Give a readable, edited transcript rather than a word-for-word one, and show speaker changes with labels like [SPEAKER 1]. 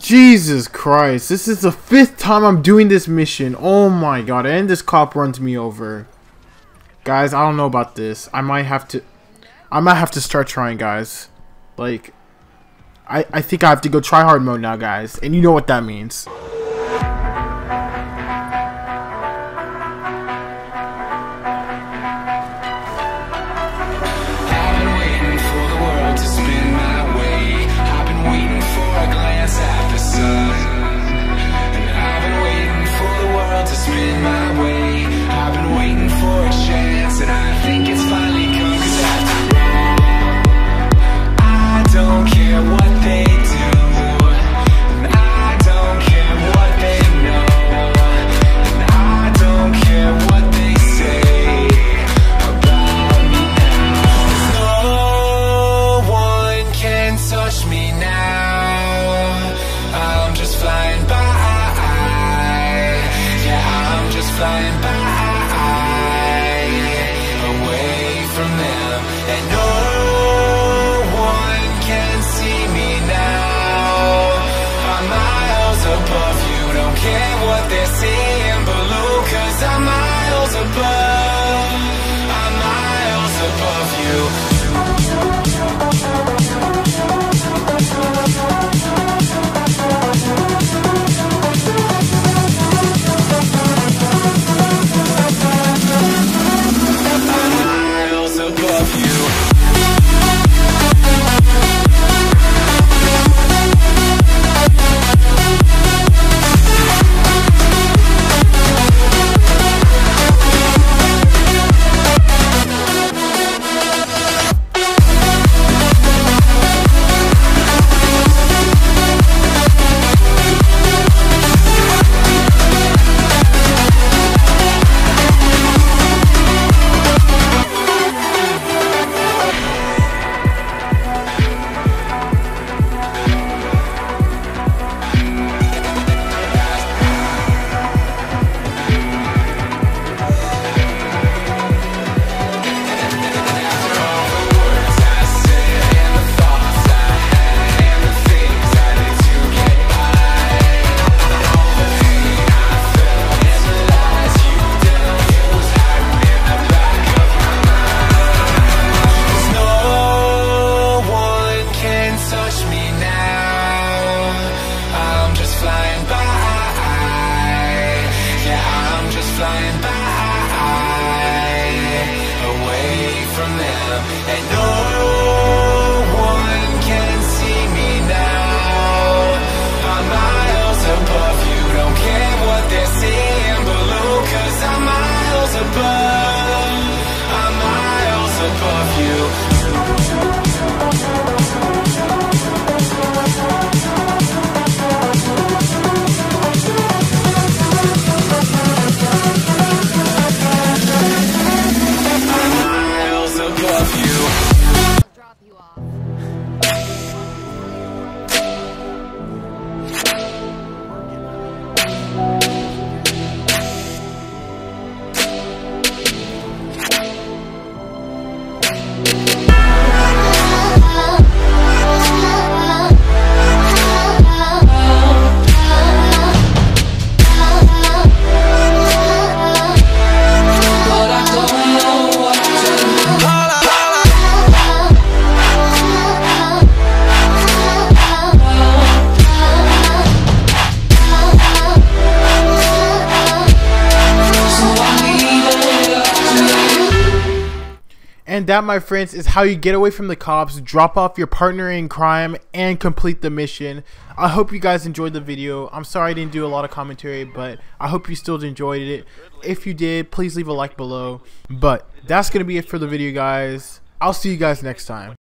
[SPEAKER 1] Jesus Christ, this is the 5th time I'm doing this mission. Oh my god, and this cop runs me over. Guys, I don't know about this. I might have to start trying, guys. Like, I think I have to go try hard mode now, guys. And you know what that means.
[SPEAKER 2] Flying by away from them, and no one can see me now. I'm miles above you, don't care what they're seeing below, 'cause I'm miles above, I'm miles above you. Flying by away from them, and no one can see me now. I'm miles above you, don't care what they're seeing below, 'cause I'm miles above, I'm miles above you.
[SPEAKER 1] And that, my friends, is how you get away from the cops, drop off your partner in crime, and complete the mission. I hope you guys enjoyed the video. I'm sorry I didn't do a lot of commentary, but I hope you still enjoyed it. If you did, please leave a like below. But that's going to be it for the video, guys. I'll see you guys next time.